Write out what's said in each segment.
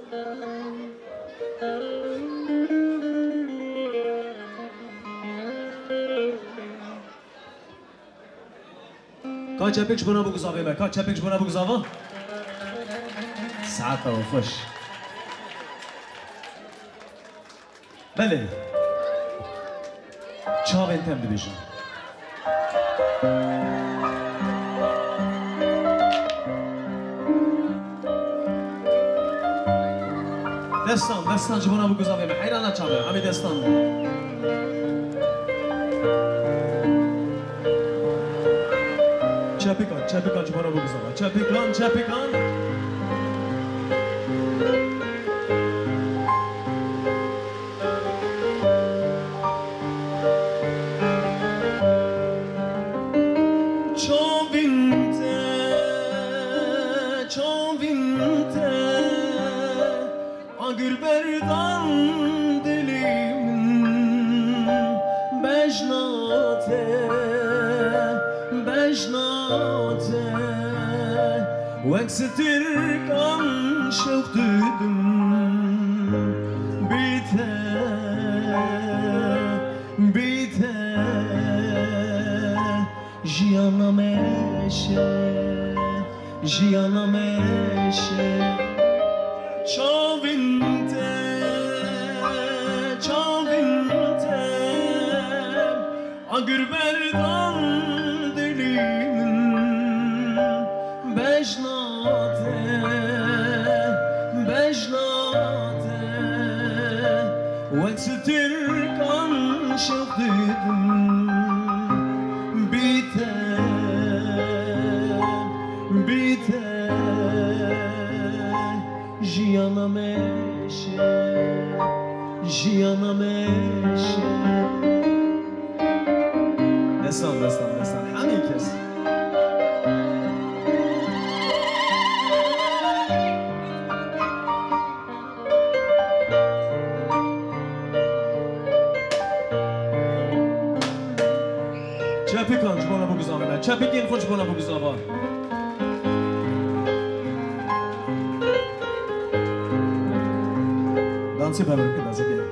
Kan çepik buna bu kızavı be. Kan çepik buna bu kızavı. Saat خوش. بله. چاو انتم ببیشم. دستان جبونا بو گزاوی من حیران چاوه. همی دستان. چپیکان جبونا بو گزاوه. چپیکان. Gülberdan dilimin bejnate Veksitir kan şevk duydum bite Jiyana meşe Çavinte Agürberdan dilimin bejnate Veksitir kan şevk duydum bite Jiyana meşe Destan همین کس چپیکان جبانا بگذابه من چپیکین خود جبانا بگذابه دانسی پرور که دازه گه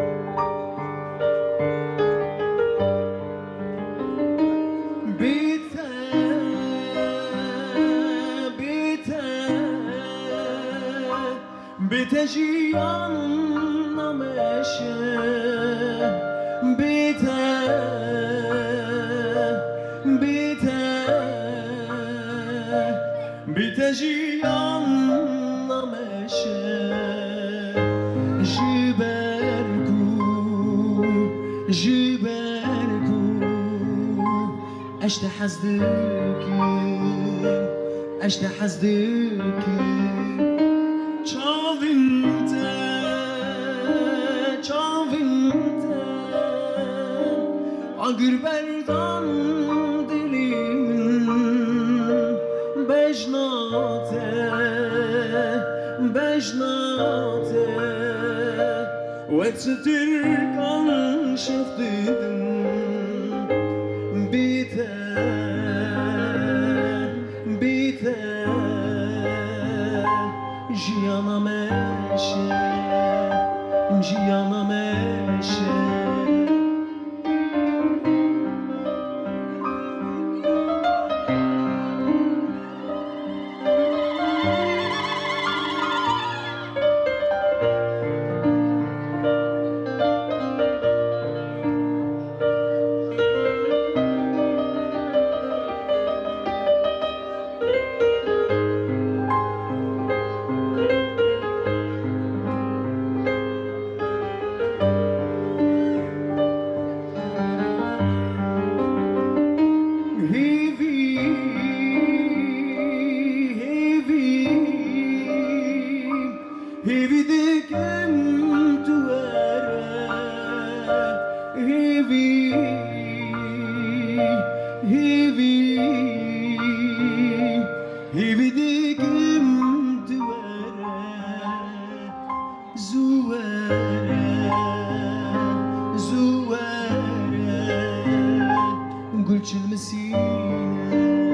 Bite jiyana meşe Bite jiyana meşe Jiberku Eşte hazdiki Çavinte Agürberdan dilimin bejnate Veksitir kan şevk duydum bite Jiyana meşe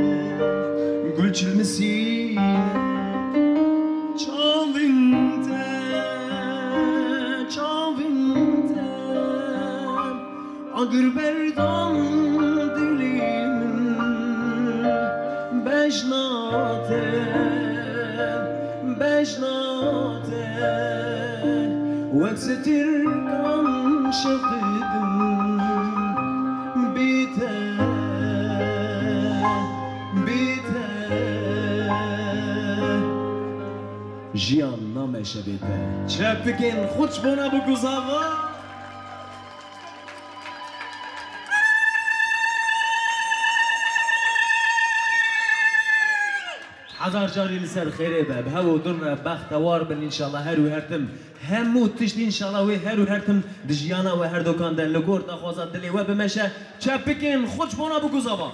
Gülçil Mesine Çavinte اگر بردم دلیمن بجناته بجناته وقت تركن شفدم بیته بیته جیان نامشه بیته چه بگین خوش بنا بگو زوا هزار جاری لسر خیره به هوا دن بختوار بن انشالله هر و هرتم همو تشت انشالله و هر و هرتم دجیانا و هر دکان دن لگور تخوازد دلی و بمشه چه بگین خوش بنا بگو زوا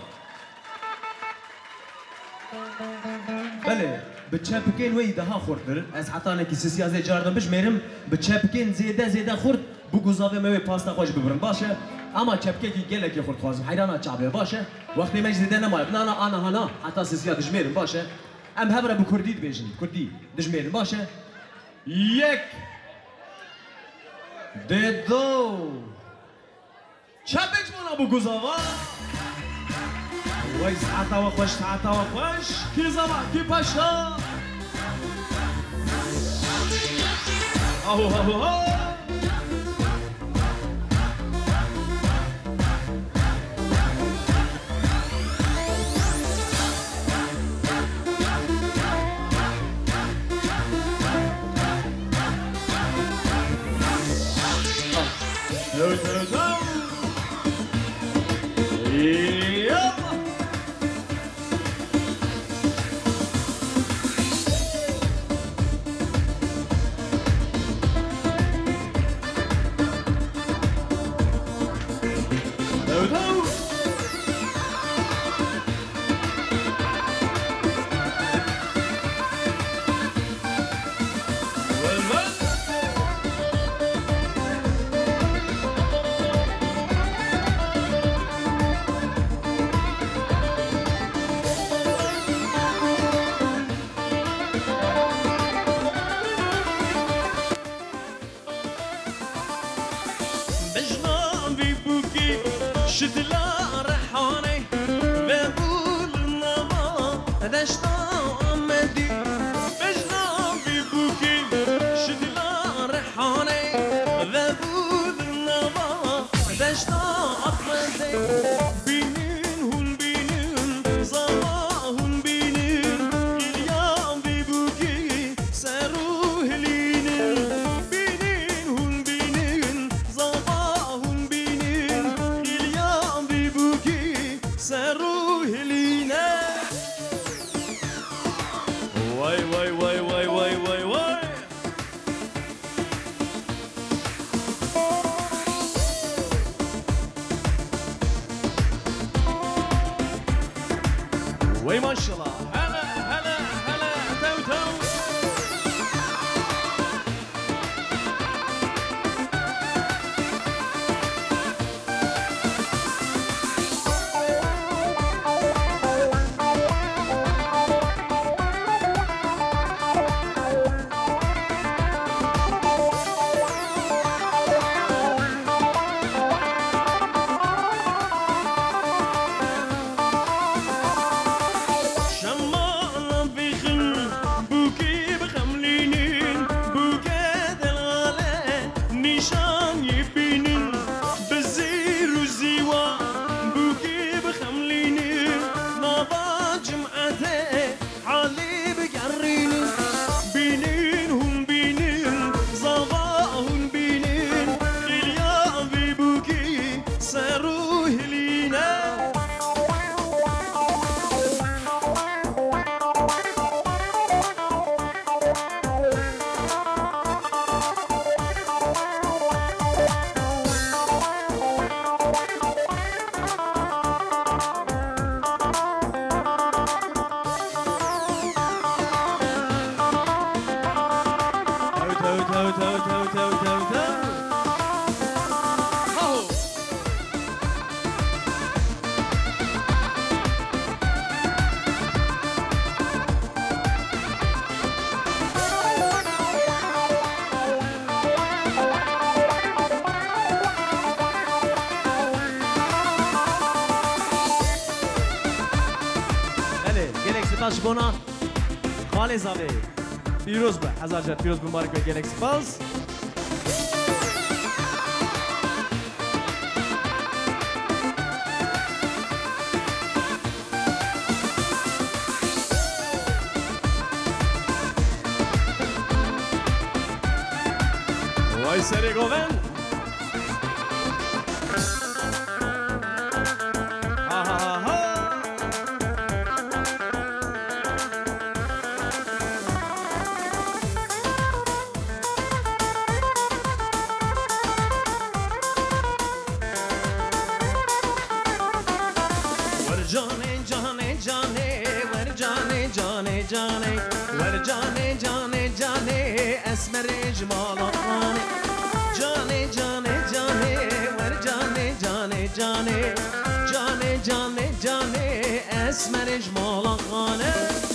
بله به چپکین وی ده ها خوردر از حتی نکی سیازه جاردم بش میرم به چپکین زیده خورد بگوزاوه موی پاستا خوش ببرم باشه اما چپکه کی گله کی خورد خوازم حیرانا چابه باشه وقتی مج زیده نمایم نه آنا هانا حتی سیازه میرم باشه ام هبره به کردی بیشن کردی میرم باشه یک دو چپک مانا بگوزاوه وای ساعتا و خوش ساعتا و خوش کی زمان کی پاشا آهو وي ما شاء الله هلا هلا هلا تو تو سپاس بنا خاله زاوی پیروز به هزار جد پیروز مبارک به گلک سپاس وای سری گوون اسمرش مالا خانه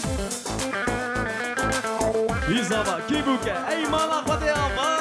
بیزاوا کی بوکه ای مالا خود آقا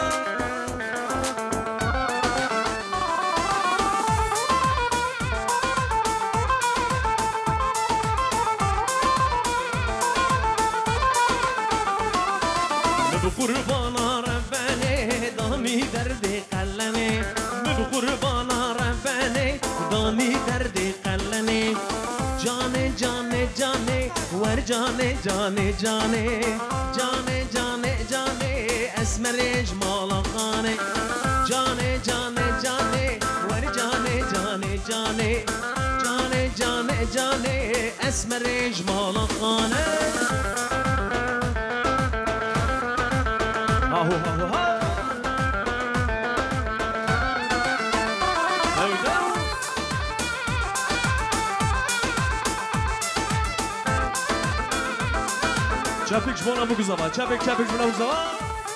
ببو قربانا ربنه دانی درد قلنه ببو قربانا ربنه دانی درد قلنه जाने जाने जाने वर जाने जाने जाने जाने जाने जाने اسمرش مالا خانه जाने जाने जाने वर जाने जाने जाने जाने जाने जाने اسمرش مالا خانه آهو آهو آهو Çapik bana bu zaman, çapik bana bu zaman.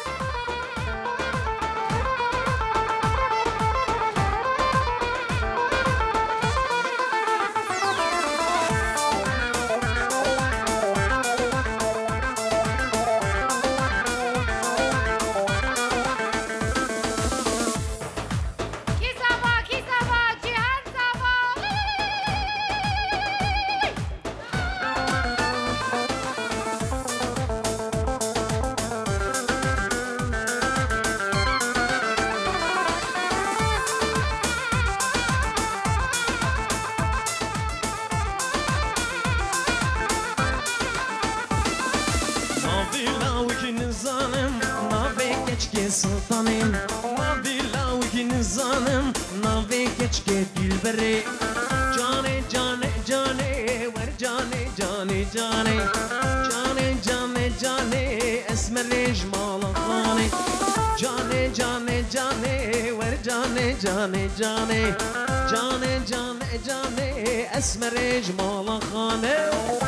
Sultanım, navilav ginzanım, navi geçke dilbere. Cane cane cane, ver cane cane cane, cane cane cane, esmerleş malakane. Cane cane cane, ver cane cane cane, cane cane cane, esmerleş malakane.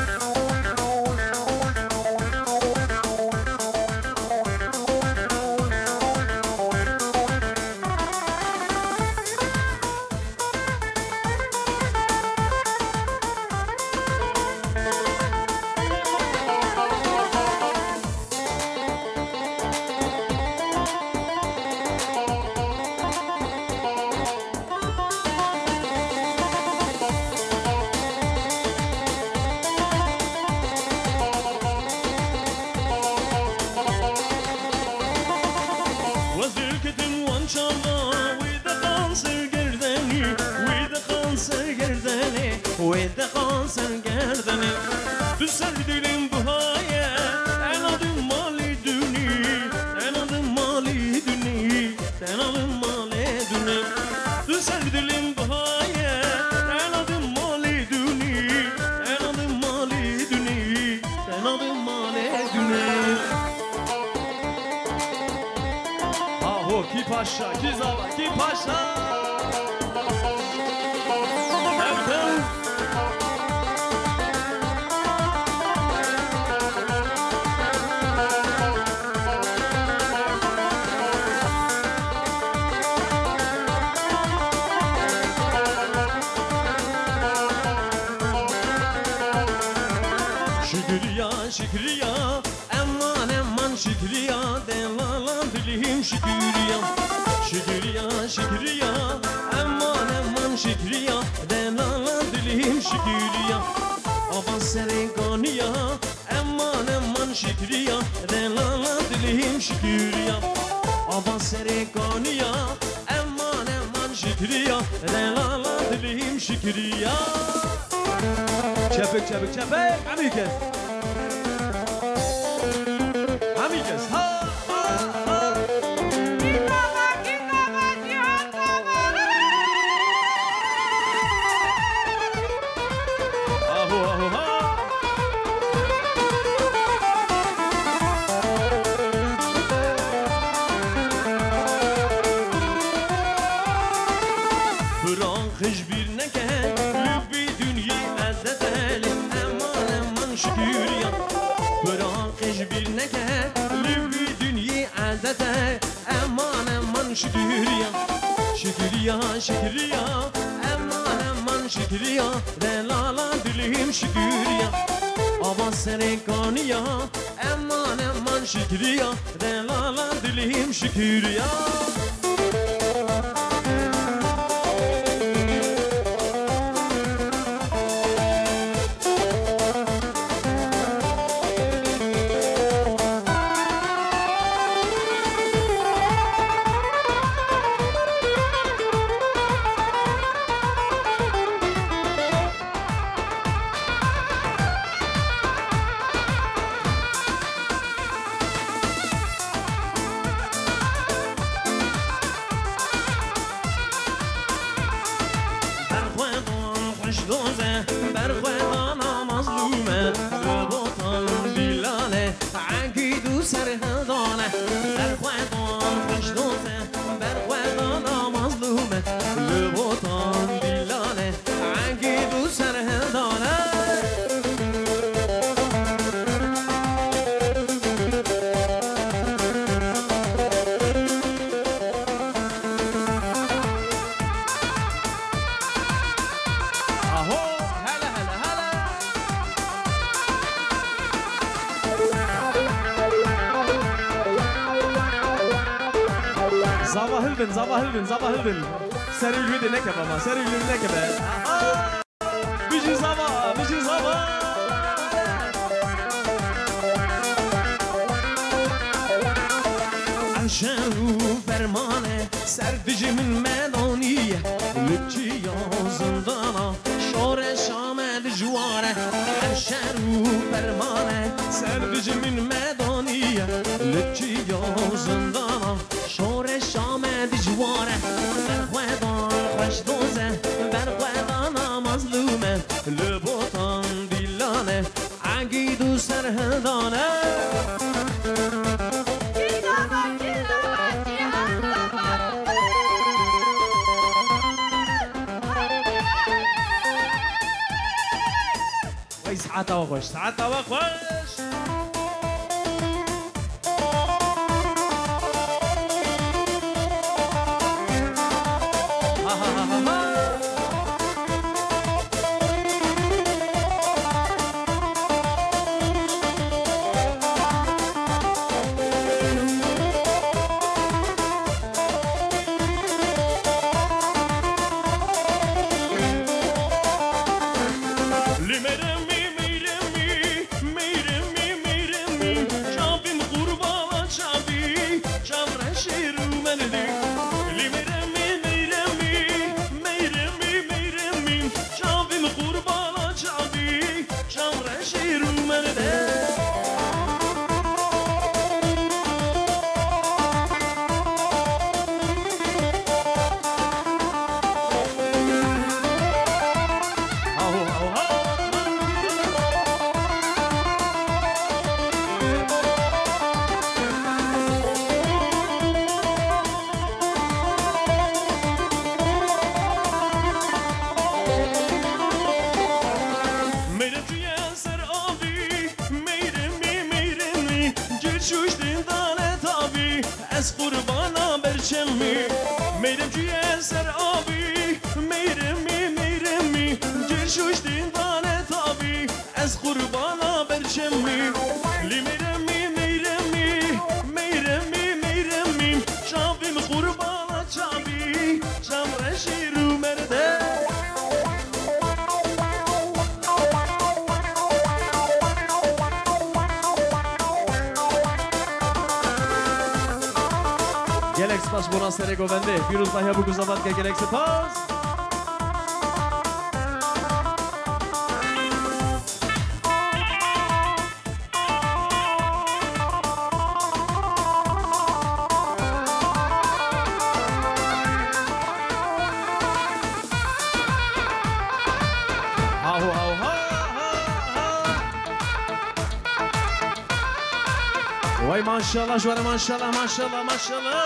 With the constant gerdeni Düşer dilim bu haye En adım mali dünü En adım mali dünü En adım mali dünü Düşer dilim bu haye En adım mali dünü En adım mali dünü En adım mali dünü Aho ki paşa ki zava ki paşa Evden Şükriya, aman aman şükriya, delalan dilim şükriya. Şükriya, şükriya, aman aman şükriya, delalan dilim şükriya. Aban serin kaniya, دلیم شکریا آبا سرکانیا امان امان شکریا دلالا دلیم شکریا چپک چپک چپک همین کس همین کس ها شکریا شکریا شکریا امان امان شکریا دلالا دلیم شکریا آوا سرکانیا امان امان شکریا دلالا دلیم شکریا Sabah hıldın. Seri ülvede ne kaba ama, seri ülvede ne kaba. Bici sabah, bici sabah. Anşeru fermane, serdicimin medaniye. Lütçi yazındana, şore şamed juvare. Anşeru fermane, serdicimin medaniye. Lütçi yazındana, شور شامد جواره برخوادان خوش دوزه برخوادان مظلومه لبوتان دیلانه عقید و سرهدانه وای ساعت و خوش ساعت و خوش گلک سپاس بونا سر گوونده پیروز باهیا بو گزاوات که گلک سپاس وای ماشاءالله جوانه ماشاءالله ماشاءالله ماشاءالله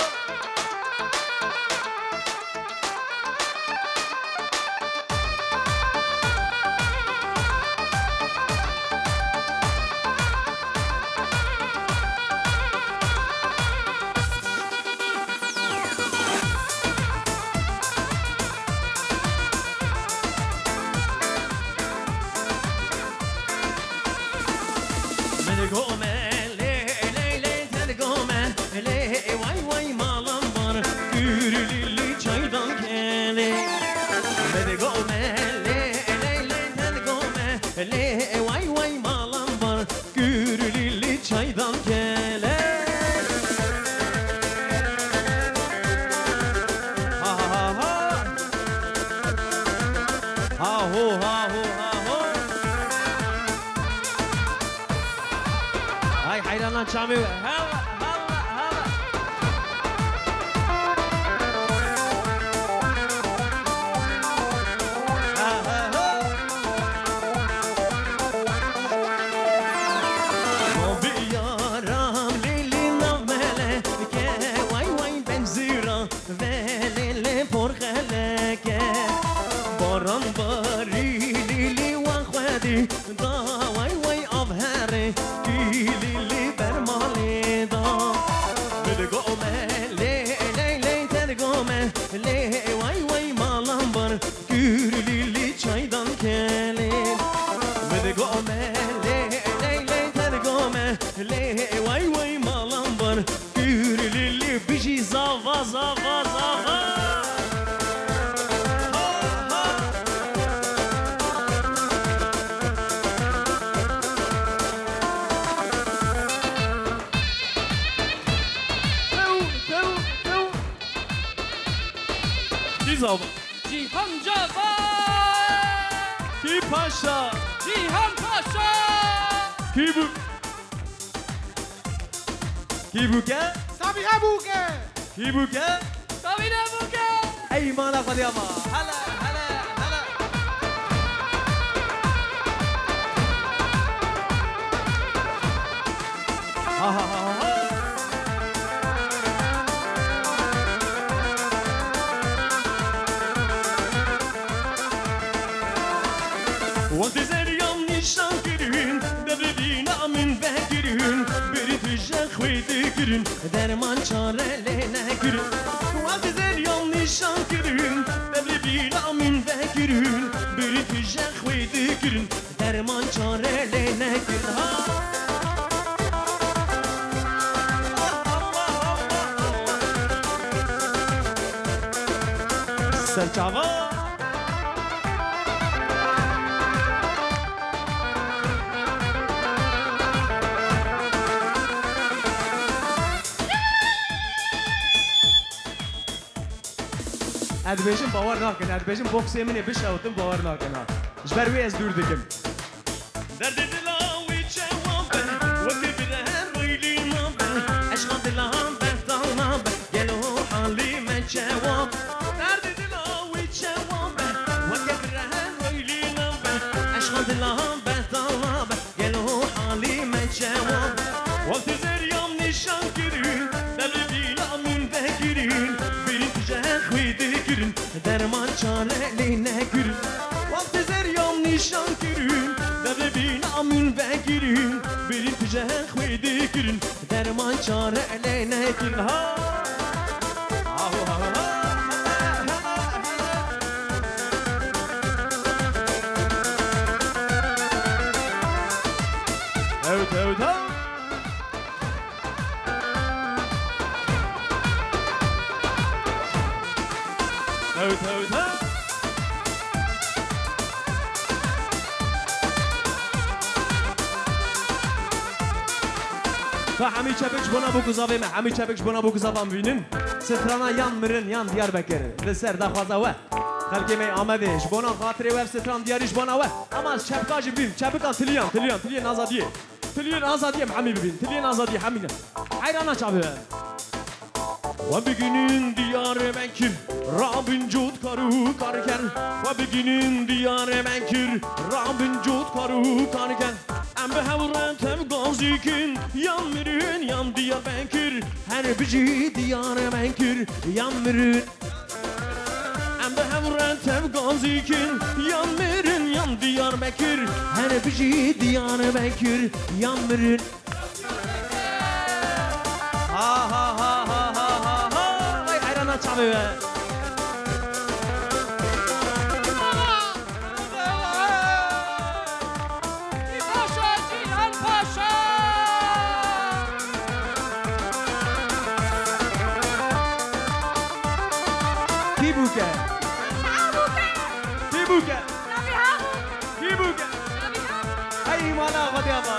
Chami, hella, hella, hella. Oh, biyaram lili navmele ke vay vay benzira velele porxeleke baran bari lili wakhwadi da vay vay avhere lili le vay vay malambar gürlili çaydan kelin ve de gome le tergome le vay vay malambar gürlili biji zava zava zava Cihan Cafer Ki Paşa Cihan Paşa Ki bu Ki bu ke Sabiha Buke Ki bu ke Sabine Buke Ey mana Fadiyama Hala hala hala Ha ha ha ha وقت زریام نیشان کرین دبرین آمین بگیرین بری پیش خویده گیرین درمان چاره لینه گیرین وقت زریام نیشان کرین دبرین آمین بگیرین بری پیش خویده گیرین درمان چاره لینه گیرین سرچاوا ادبیشم باور نکن ادبیشم بوکسی منی بشاوتم باور نکن جبر وی از دور دکم درد دلاوی جواب وقتی برهن ویلی نام عشق دلام بهتام گلو حالی من جواب درد دلاوی جواب وقتی برهن ویلی نام عشق دلام بهتام گلو حالی من جواب وقتی زریام نشان گیرین دل امین بگیرین برین پیش خویده گیرین درمان چاره لینه گیرین وقتی زریام نشان گیرین دل امین بگیرین برین پیش خویده گیرین درمان چاره لینه گیرین ها همی چپکش بنا بو گزاوه ما همی چپکش بنا بو گزاوه ببینین سترانا یان مرن یان دیار بکر لسر دخوازه و خلقی می آمدش بنا خاطره و ستران دیاریش بنا و اما از چپکاش ببین چپکا تلیان آزادیه تلیان آزادیه همی ببین تلیان آزادیه همینه حیرانا چابه و بگینین دیار منکر رابین جود کارو کار کرد و بگینین دیار منکر رابین جود کارو کار کرد ام به هورن تم گازی کن یان مرین یان دیار منکر هر بجی دیار منکر یان مرین ام به هورن تم گازی کن یان مرین یان دیار منکر هر بجی دیار منکر یان مرین ها ها ها چابه پاشا جیهان پاشا کی بوکه کی بوکه کی بوکه ای مالا خودی آبا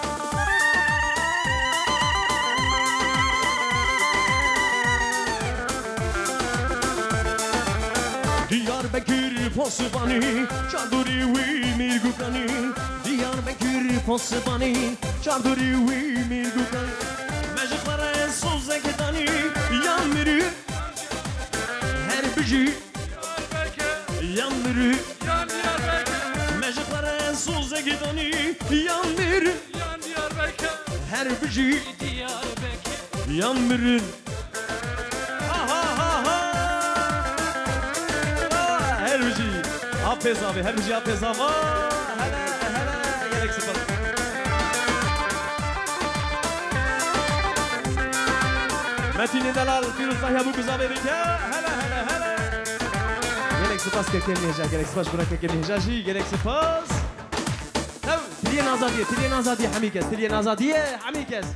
دیار بکر پاسبانی چادری وی میرگوکنی دیار بکر پاسبانی چادری وی میرگوکنی مجخلر سوزه کدانی یان میری هر بجی یان میری مجخلر سوزه کدانی یان میری هر بجی یان میری Apezave, her biri apezava. Hele, gerek sıfır. Metin Delal, Firuz Tahya bu kızave bike. Hele. Gerek sıfır kekelmeyecek, gerek sıfır buna kekelmeyecek, gerek sıfır. Tav, tiliyen azadiye, hamikez, tiliyen azadiye, hamikez.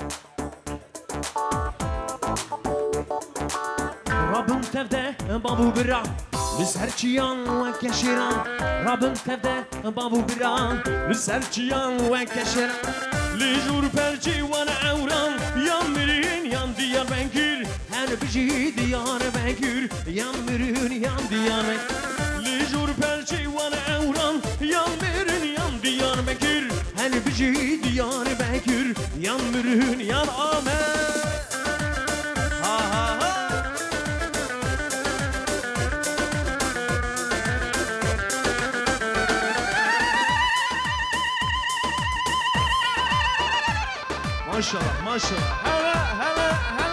Rabbim tevde, babu bira. لسرچیان و کشیران رابن تفده بابو بران لسرچیان و کشیران لیجور پرچی و نعوران یان مرین یان دیار بنکر هر بجی دیار بنکر یان مرین یان دیار بنکر لیجور پرچی و نعوران یان مرین یان دیار بنکر هر بجی دیار بنکر یان مرین یان آمد Maşallah. Hele.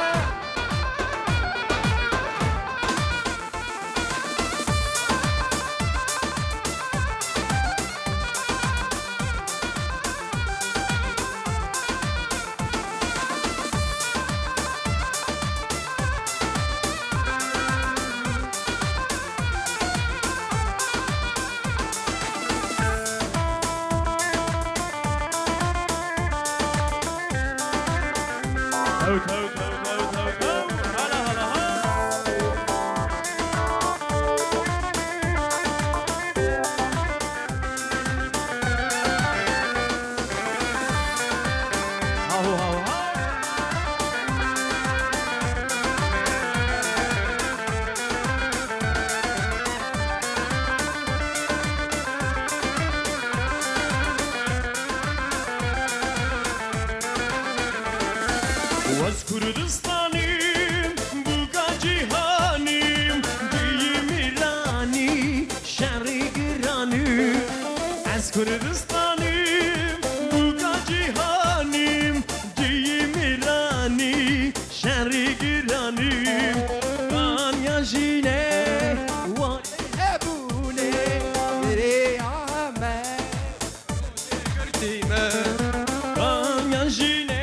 از کردستانیم بوگا جیهانیم دیم ایرانی شهری گرانی از کردستانیم بوگا جیهانیم دیم ایرانی شهری گرانیم دنیا جینه و هبونه بری آمد گردیمه دنیا جینه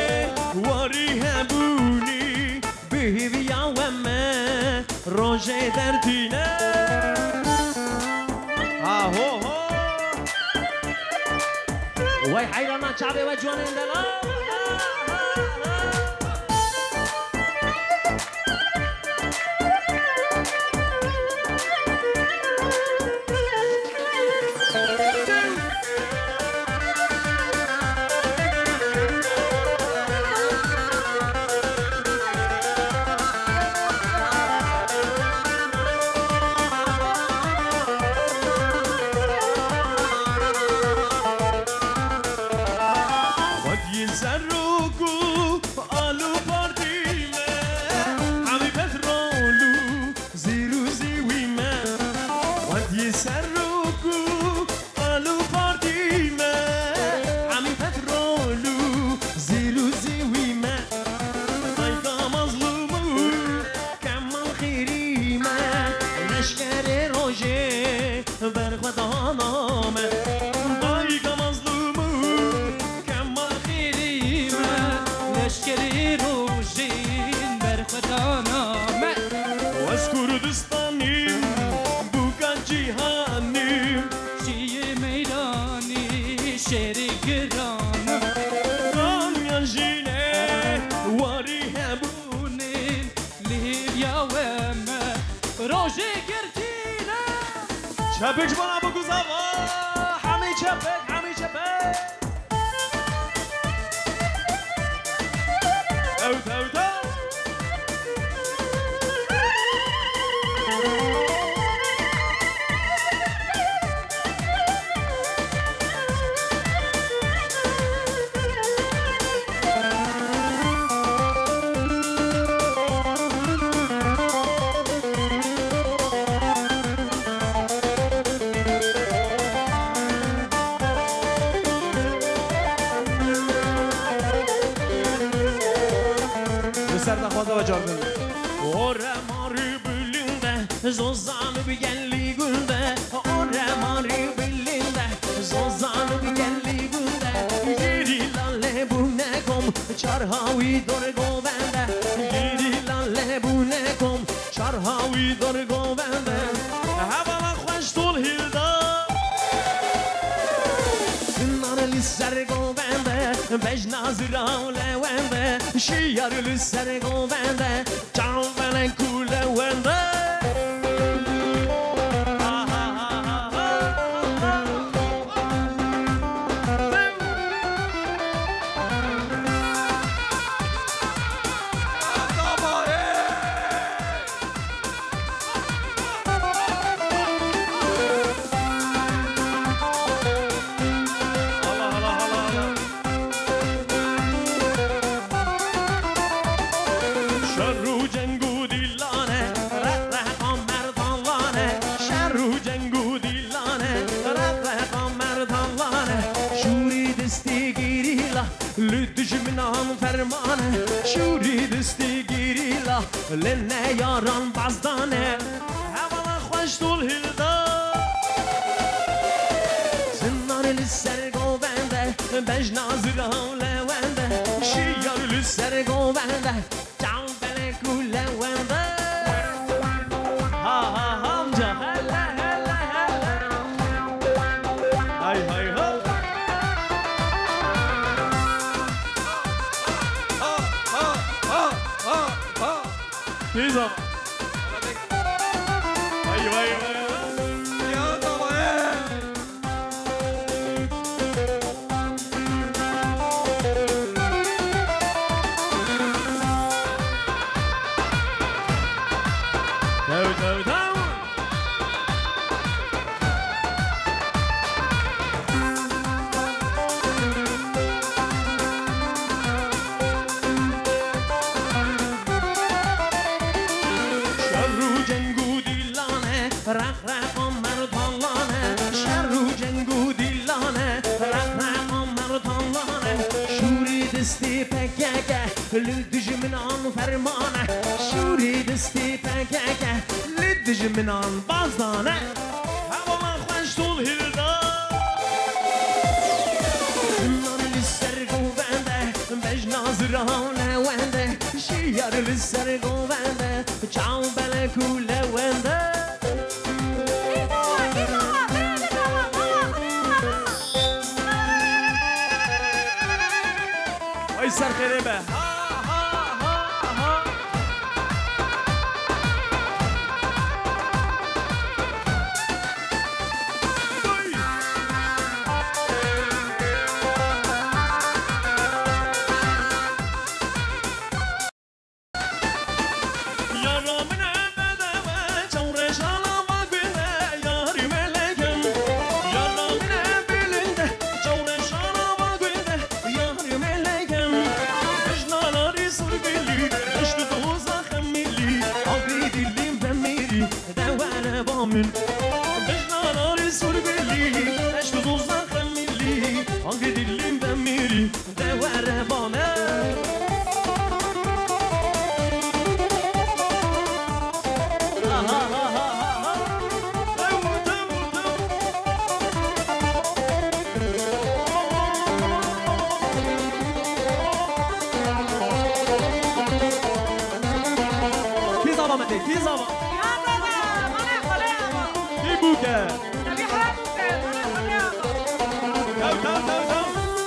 روزه در دینه هو وای حیرانا چابه و جوان اندلا شانامه از کردستانیم بوکان جیهانیم شیه میدانی شیر گرانم رانیان جینه واری هبونین لیبیا و من روژه گرتینم چپک بنا بگوز آقا همه چپک همه چپک اوت اوت اوت سر نخوازه و جاگل اوره ماری بلنده زوزانو بگلی گنده اوره ماری بلنده زوزانو بگلی گنده گیری لاله بونه کم چارهاوی دور گوبنده گیری لاله بونه کم چارهاوی دور گوبنده هوا خوش طول هیلده زنان لسر گوبنده بج نازرا لونده شیار لسر گوبنده جانبن کوله ونده فرمانه شوری دستی گیریلا لنه یاران بازدانه هوا خوش طول هلدا زنان لسر گوبنده بج نازرا لونده شیار لسر گوبنده جان بلکو لونده ها ها همجا هلا هلا هلا های های ها Lisa. Vai, vai, vai. Ja, da war Go, go, go. رخ رخ مردانه شرو جنگو دیلانه رخ رخ مردانه شوری دستی پککه لدج من آن فرمانه شوری دستی پککه لدج من آن بازدانه هوا من خوش طول هلدا زنان لسر گوبنده بج نازرانه ونده شیار لسر گوبنده چاو بلکو لونده سر خریبه زابا متى كي زابا يا بابا مالا خلاص كي بوكا نبي حرامك مالا خلاص تو تو تو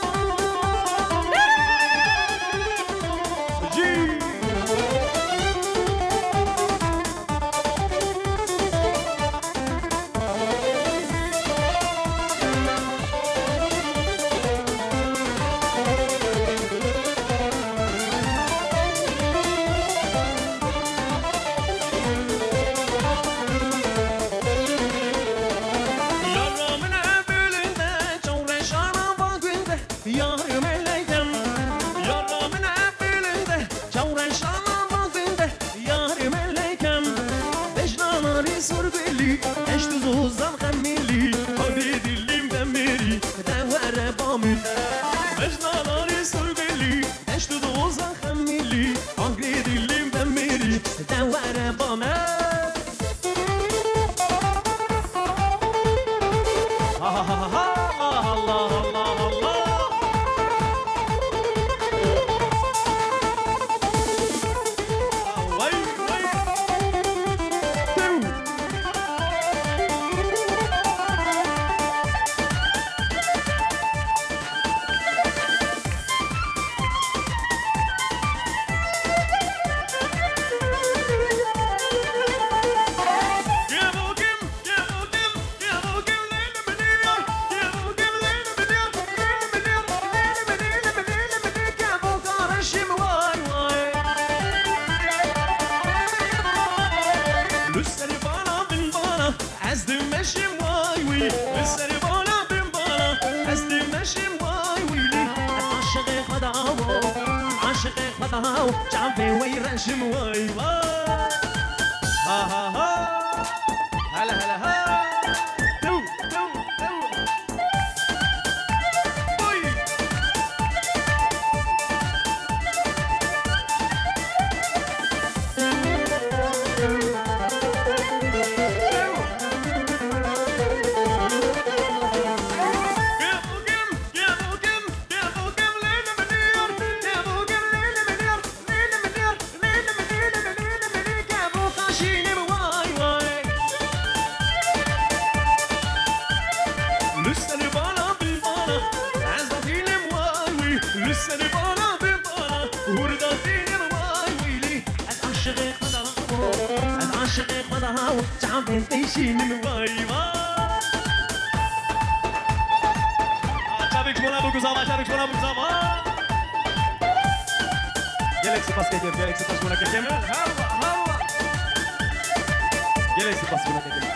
تو جي جعبي ويرشم واي واي ها ها ها هلا هلا ها تو تو تو بوي Galaxy Basket Game, Galaxy Basket Game. Hava. Galaxy Basket Game.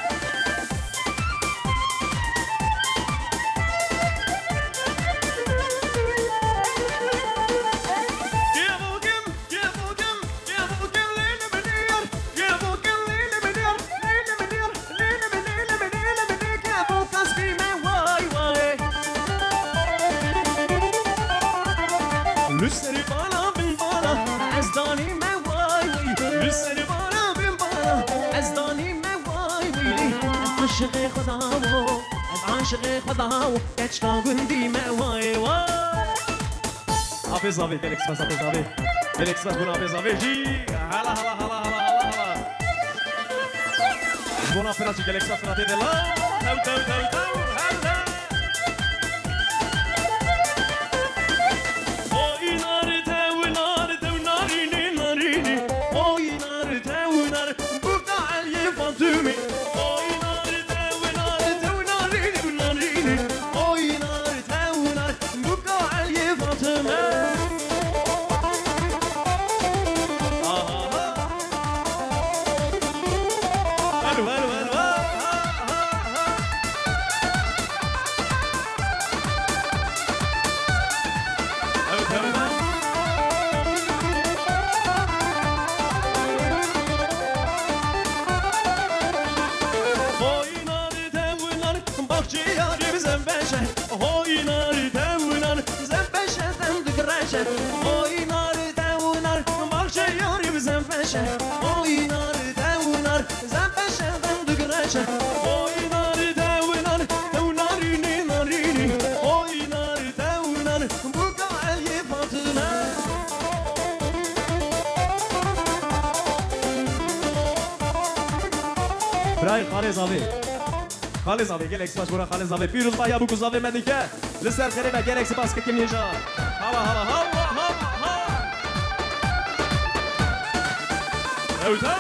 عاشق خداو عاشق خداو كشكا قندي ما واي واي حافظ ابي Galaxy Basket حافظ ابي Galaxy Basket حافظ ابي جي هلا هلا هلا هلا هلا buona operazione Galaxy Basket de la تو هلا برای خالص آبی خالص آبی گل اکسپاس برای خالص آبی پیروز بایا بو گزاوی مدیکه لسر خیره و گل اکسپاس که کنیجا هوا هوا هوا هوا هوا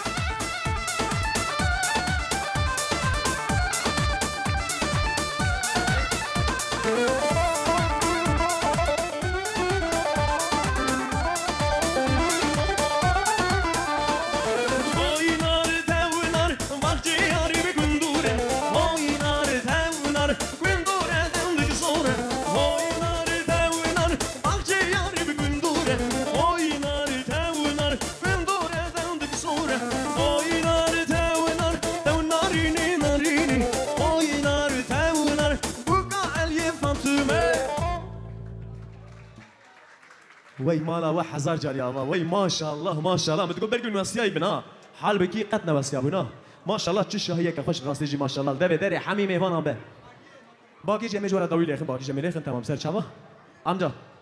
وي مالا وحزار جاري الله وي ما شاء الله ما شاء الله بتقول برجع نواسيا بنا حال بكي قد نواسيا بنا ما شاء الله تشي هي كخش راستي ما شاء الله ده بدري حميمي وانا به باقي جميع جوار طويل يا اخي باقي جميع تمام سر شباب امجا